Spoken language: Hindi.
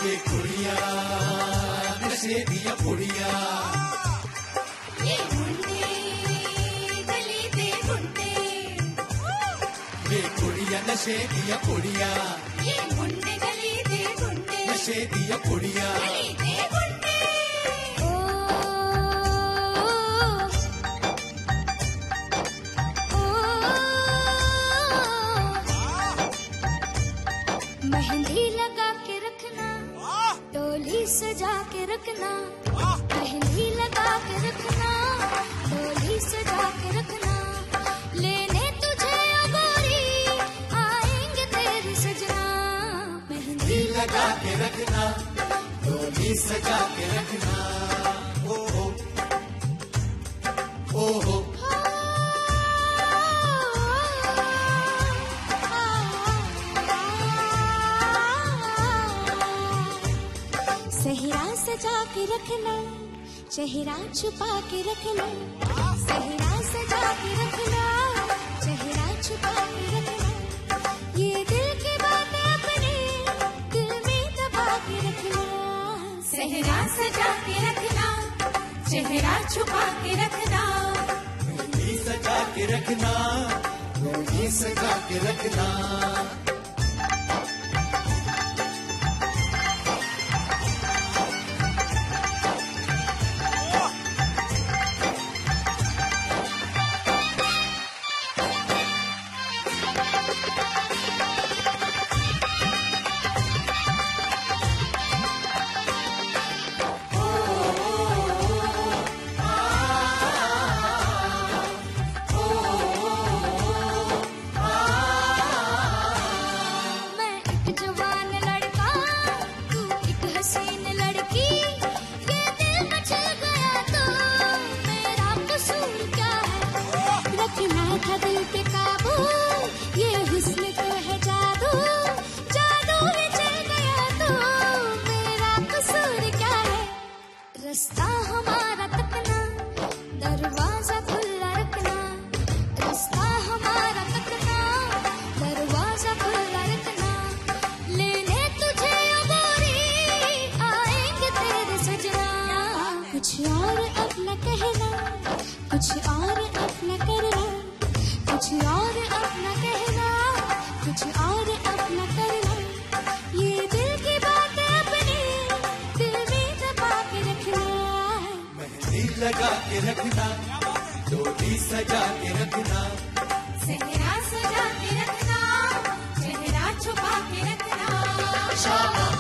ये कुड़िया नशे दिया पुड़िया, ये मुंडे गली दे गुंडे, ये कुड़िया नशे दिया पुड़िया, ये मुंडे गली दे गुंडे, नशे दिया पुड़िया, गली दे गुंडे। मेहंदी लगा के रखना, डोली सजा के रखना, मेहंदी लगा के रखना, डोली सजा के रखना, लेने तुझे ओ गोरी आएंगे तेरे सजना। मेहंदी लगा के रखना, डोली सजा के रखना, ओ हो ओ हो। सेहरा सजा के रखना, चेहरा छुपा के रखना, सेहरा सजा के रखना, चेहरा छुपा के रखना, ये दिल की बातें अपने दिल में दबा के रखना। सेहरा सजा के रखना, चेहरा छुपा के रखना, मेहंदी सजा के रखना, मेहंदी सजा के रखना। रास्ता हमारा तकना, दरवाजा खुला रखना, रास्ता हमारा तकना, दरवाजा खुला रखना, लेने तुझे ओ गोरी आएंगे तेरे सजना। कुछ और अपना कहना, कुछ और अपना करना, कुछ और अपना कहना, कुछ और अपना करना, ये दिल की बातें अपने दिल में दबा के रखना। मेहंदी लगा के रखना, डोली सजा के रखना, सेहरा सजा के रखना, चेहरा छुपा के रखना।